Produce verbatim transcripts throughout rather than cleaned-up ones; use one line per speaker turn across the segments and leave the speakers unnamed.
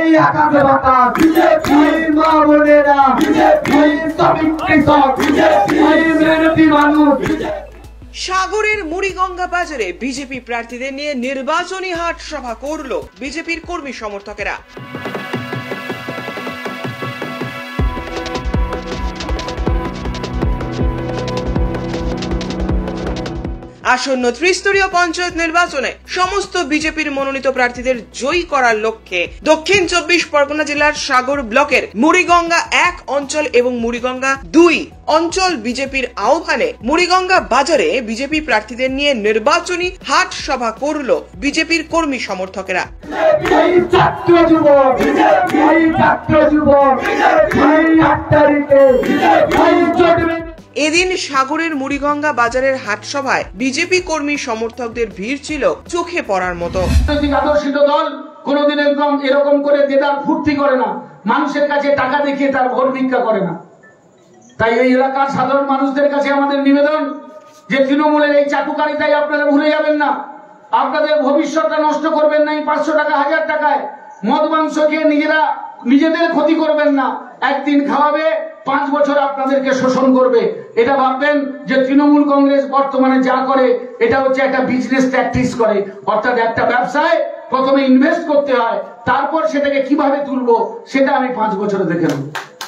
আকাশে বাতাস, মা বোনেরা, শ্রমিক কৃষক, মেহনতি মানুষ।
সাগরের মুড়িগঙ্গা বাজারে বিজেপি প্রার্থীদের নিয়ে নির্বাচনী হাট সভা করল বিজেপির কর্মী সমর্থকেরা। আসন্ন ত্রিস্তরীয় পঞ্চায়েত নির্বাচনে সমস্ত বিজেপির মনোনীত প্রার্থীদের জয়ী করার লক্ষ্যে দক্ষিণ চব্বিশ পরগনা জেলার সাগর ব্লকের মুড়িগঙ্গা এক অঞ্চল এবং মুড়িগঙ্গা দুই অঞ্চল বিজেপির আহ্বানে মুড়িগঙ্গা বাজারে বিজেপি প্রার্থীদের নিয়ে নির্বাচনী হাট সভা করল বিজেপির কর্মী সমর্থকেরা। এদিন সাগরের মুড়িগঙ্গা বাজারের হাট সভায় বিজেপি কর্মী সমর্থকদের ভিড় ছিল চোখে পড়ার মতো।
আদর্শিত দল কোনোদিন একদম এরকম করে দেদার ফুর্তি করে না, মানুষের কাছে টাকা দেখিয়ে তার ভোট ভিক্ষা করে না। তাই এই এলাকার সাধারণ মানুষদের কাছে আমাদের নিবেদন যে তৃণমূলের এই চাটুকারিতায় আপনারা ভুলে যাবেন না, আপনাদের ভবিষ্যৎটা নষ্ট করবেন না এই পাঁচশো টাকা হাজার টাকায়। মদ মাংস খেয়ে নিজেরা নিজেদের ক্ষতি করবেন না, একদিন খাওয়াবে পাঁচ বছর আপনাদেরকে শোষণ করবে। এটা ভাববেন যে তৃণমূল কংগ্রেস বর্তমানে যা করে এটা হচ্ছে একটা বিজনেস ট্যাকটিক্স করে, অর্থাৎ একটা ব্যবসায় প্রথমে ইনভেস্ট করতে হয়, তারপর সেটাকে কিভাবে তুলবো সেটা আমি পাঁচ বছরে দেখে নেব।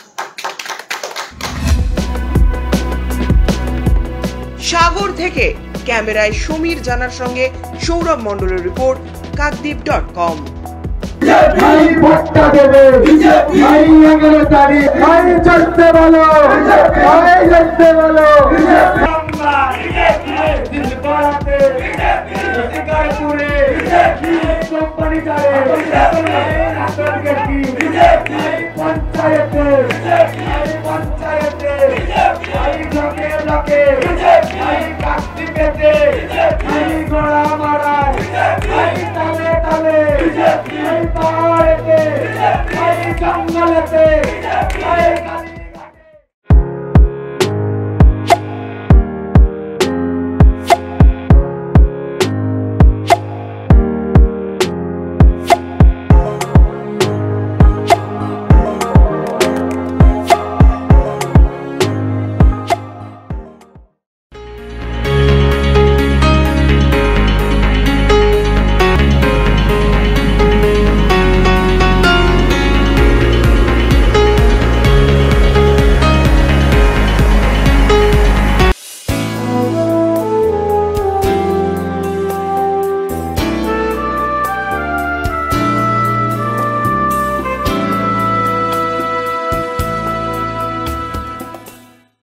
সাগর থেকে ক্যামেরায় সমীর জানার সঙ্গে সৌরভ মন্ডলের রিপোর্ট কাকদ্বীপ ডট কম।
ভোটটা দেবে এগারো তারিখ, চলতে বলো চলতে বলো। পঞ্চায়েতে পঞ্চায়েতে গোড়া মারায় তালে তালে পাহাড়েতে জঙ্গলেতে